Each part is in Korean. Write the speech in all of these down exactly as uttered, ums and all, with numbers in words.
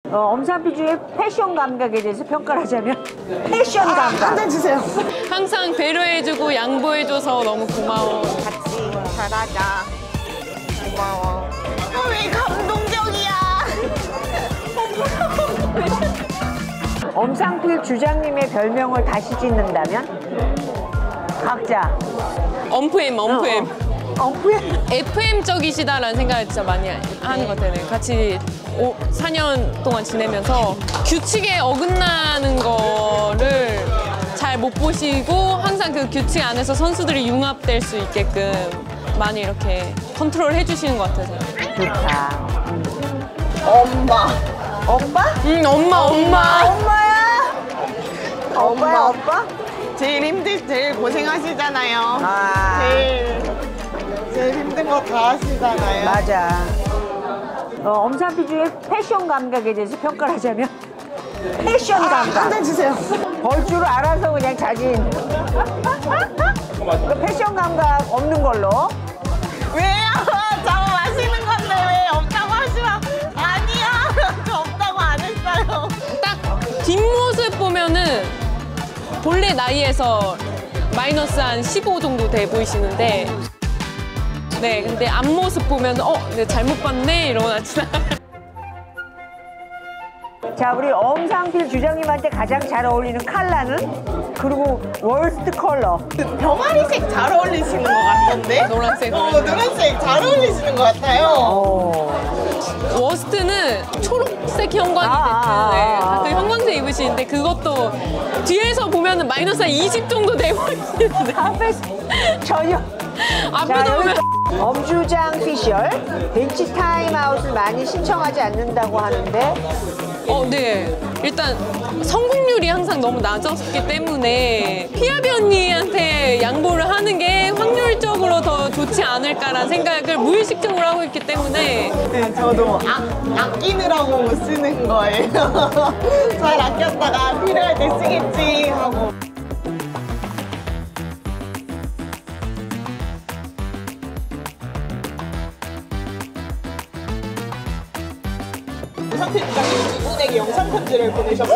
어, 엄산피주의 패션 감각에 대해서 평가를 하자면 패션 아, 감각. 한 잔 주세요. 항상 배려해주고 양보해줘서 너무 고마워. 같이 잘하자. 고마워. 어, 왜 감동적이야? 엄상필 주장님의 별명을 다시 짓는다면? 각자. 엄프엠, 엄프엠. 어, 어. 엄프엠? 에프엠적이시다라는 생각을 진짜 많이 하는 것 같아요. 같이 오, 사 년 동안 지내면서 규칙에 어긋나는 거를 잘 못 보시고 항상 그 규칙 안에서 선수들이 융합될 수 있게끔 많이 이렇게 컨트롤 해주시는 것 같아서. 좋다. 엄마. 오빠? 응, 엄마, 엄마. 엄마야? 오빠야, 오빠? 제일 힘들, 제일 고생하시잖아요. 아. 제일, 제일 힘든 거 다 하시잖아요. 맞아. 어, 엄산피주의 패션 감각에 대해서 평가를 하자면? 패션 아, 감각. 한 잔 주세요. 벌 줄 알아서 그냥 자진. 그 패션 감각 없는 걸로. 왜요? 저 마시는 건데 왜 없다고 하시면 아니야. 저 없다고 안 했어요. 딱 뒷모습 보면은 본래 나이에서 마이너스 한 십오 정도 돼 보이시는데 네, 근데 앞모습 보면 어, 내가 잘못 봤네 이러고 나지나. 자, 우리 엄상필 주장님한테 가장 잘 어울리는 컬러는? 그리고 월스트 컬러. 병아리색 잘 어울리시는 것 같던데? 노란색. 어, 노란색 잘 어울리시는 것 같아요. 어. 워스트는 초록색 형광이 아, 네, 아, 아. 가끔 형광색 입으시는데 그것도 뒤에서 보면은 마이너스 한 이십 정도 돼 보이시는데 앞에 전혀. 앞에서 자, 보면 엄주장 피셜 벤치 타임아웃을 많이 신청하지 않는다고 하는데 어, 네. 일단 성공률이 항상 너무 낮았기 때문에 피아비 언니한테 양보를 하는 게 확률적으로 더 좋지 않을까라는 생각을 무의식적으로 하고 있기 때문에 네, 저도 아, 아끼느라고 쓰는 거예요. 잘 아꼈다가 필요할 때 쓰겠지 하고. 상태 부장님이 이분에게 영상 편지를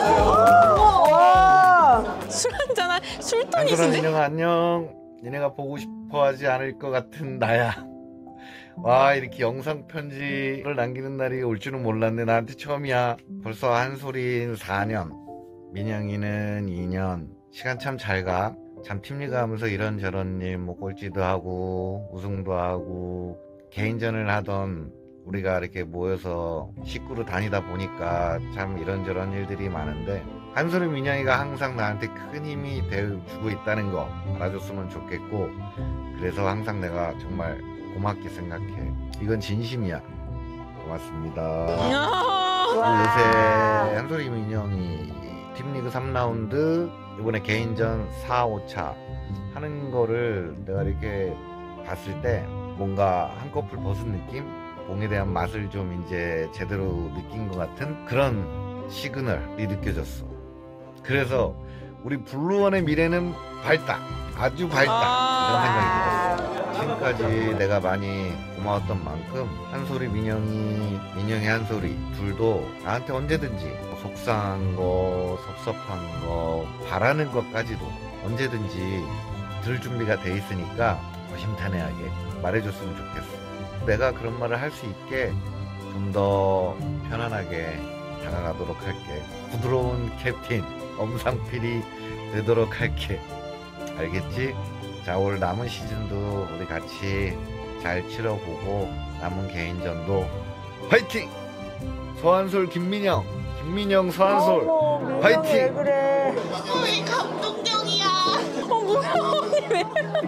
보내셨어요. 술 한잔 안소라 술돈이신데? 민영아 안녕. 니네가 보고 싶어하지 않을 것 같은 나야. 와, 이렇게 영상 편지를 남기는 날이 올 줄은 몰랐네. 나한테 처음이야. 벌써 한솔이는 사 년, 민영이는 이 년. 시간 참 잘 가. 참 팀리그 하면서 이런저런 일, 뭐 꼴찌도 하고 우승도 하고 개인전을 하던 우리가 이렇게 모여서 식구로 다니다 보니까 참 이런저런 일들이 많은데 한솔이 민영이가 항상 나한테 큰 힘이 되어주고 있다는 거 알아줬으면 좋겠고, 그래서 항상 내가 정말 고맙게 생각해. 이건 진심이야. 고맙습니다. 요새 한솔이 민영이 팀리그 삼 라운드 이번에 개인전 사, 오 차 하는 거를 내가 이렇게 봤을 때 뭔가 한꺼풀 벗은 느낌? 공에 대한 맛을 좀 이제 제대로 느낀 것 같은 그런 시그널이 느껴졌어. 그래서 우리 블루원의 미래는 밝다. 아주 밝다. 아 이런 생각이 들었어. 지금까지 내가 많이 고마웠던 만큼 한솔이 민영이, 민영이 한솔이 둘도 나한테 언제든지 속상한 거, 섭섭한 거, 바라는 것까지도 언제든지 들 준비가 돼 있으니까 허심탄회하게 말해줬으면 좋겠어. 내가 그런 말을 할 수 있게 좀 더 편안하게 다가가도록 할게. 부드러운 캡틴 엄상필이 되도록 할게. 알겠지? 자, 올 남은 시즌도 우리 같이 잘 치러보고 남은 개인전도 화이팅! 서한솔 김민영, 김민영 서한솔 어머, 화이팅! 왜 그래? 왜 감동적이야? 어, 뭐야, 언니 왜?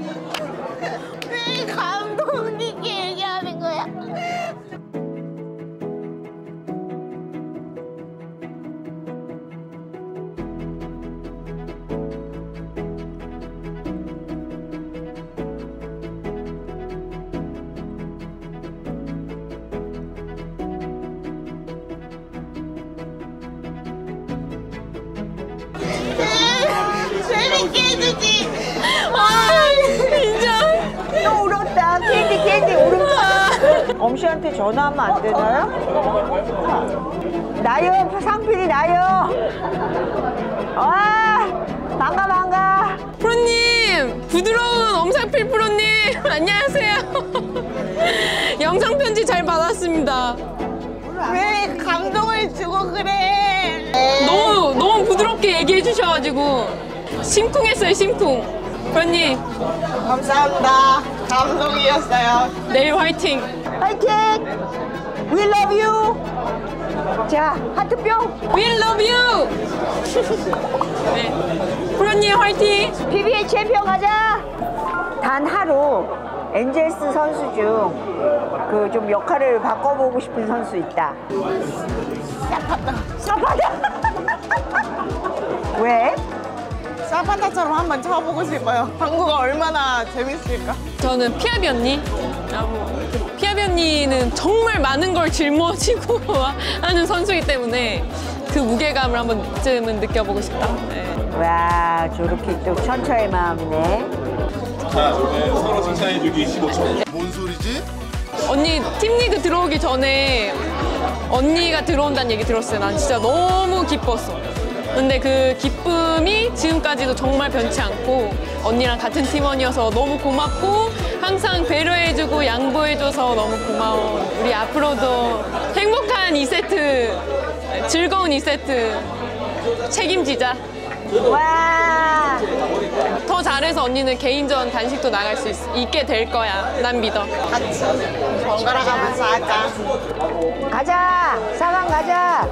왜 감동 있게 얘기하는 거야? 재밌게 해주지. 아, 인정. 또 울었다. 캔디 캔디 울음. 엄씨한테 전화하면 안 되나요? 나요, 상필이 나요. 와, 반가, 반가. 프로님, 부드러운 엄상필 프로님, 안녕하세요. 영상 편지 잘 받았습니다. 왜 감동을 주고 그래? 너무 너무 부드럽게 얘기해 주셔가지고 심쿵했어요, 심쿵. 프로님, 감사합니다. 감동이었어요. 내일 화이팅. 파이팅! We love you! 자, 하트뿅! We love you. 네. 프로님 화이팅. 피비에이 챔피언 가자! 단 하루 엔젤스 선수 중 그 좀 역할을 바꿔보고 싶은 선수 있다. 사파다. 사파다. 왜? 사판타처럼 한번 쳐보고 싶어요. 방구가 얼마나 재밌을까? 저는 피아비 언니. 아, 뭐, 피아비 언니는 정말 많은 걸 짊어지고 하는 선수이기 때문에 그 무게감을 한 번쯤은 느껴보고 싶다. 네. 와, 저렇게 또 천처의 마음이네. 자, 이번에 서로 칭찬해주기 십오 초. 뭔 소리지? 언니 팀리그 들어오기 전에 언니가 들어온다는 얘기 들었어요. 난 진짜 너무 기뻤어. 근데 그 기쁨이 지금까지도 정말 변치 않고 언니랑 같은 팀원이어서 너무 고맙고 항상 배려해주고 양보해줘서 너무 고마워. 우리 앞으로도 행복한 이 세트, 즐거운 이 세트 책임지자. 와, 더 잘해서 언니는 개인전 단식도 나갈 수 있, 있게 될 거야. 난 믿어. 같이 번갈아 가면서 하자. 가자! 사강 가자!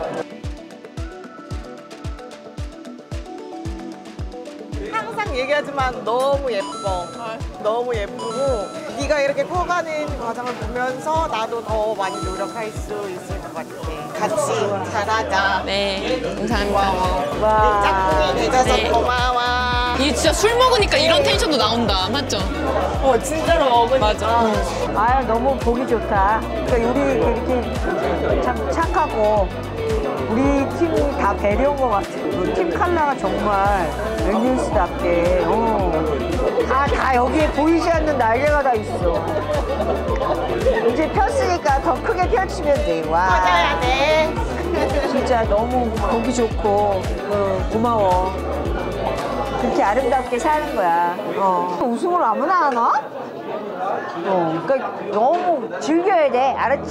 항상 얘기하지만 너무 예뻐. 너무 예쁘고 네가 이렇게 커가는 과정을 보면서 나도 더 많이 노력할 수 있을 것 같아. 같이 잘하자. 네, 감사합니다. 와, 짝꿍이 돼줘서 네. 고마워. 이게 진짜 술 먹으니까 이런 텐션도 나온다. 맞죠? 어, 진짜로 먹으니까. 맞아. 아, 너무 보기 좋다. 그러니까 우리 이렇게 참 착하고 우리 팀이 다 배려온 것 같아. 팀 컬러가 정말 엔젤스답게. 어. 다, 다 여기에 보이지 않는 날개가 다 있어. 이제 폈으니까 더 크게 펼치면 돼. 와. 맞아야 돼. 진짜 너무 보기 좋고 어, 고마워. 그렇게 아름답게 사는 거야. 어. 우승을 아무나 하나? 어, 그러니까 너무 즐겨야 돼. 알았지?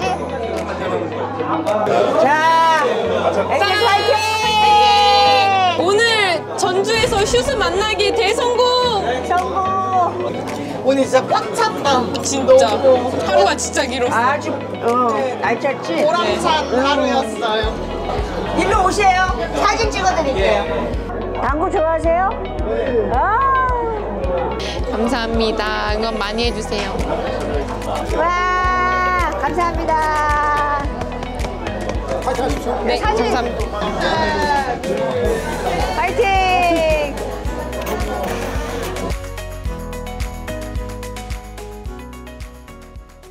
자, 엔젤스 화이팅! 오늘 전주에서 슛을 만나기 대성공! 성공! 오늘 진짜 꽉 찼다. 진짜 너무 하루가 진짜 길었어. 아주 어, 알찼지? 보람찬 하루였어요. 일로 오세요. 사진 찍어드릴게요. 당구 좋아하세요? 아, 감사합니다. 응원 많이 해주세요. 와, 감사합니다. 네, 사진. 감사합니다. 화이팅!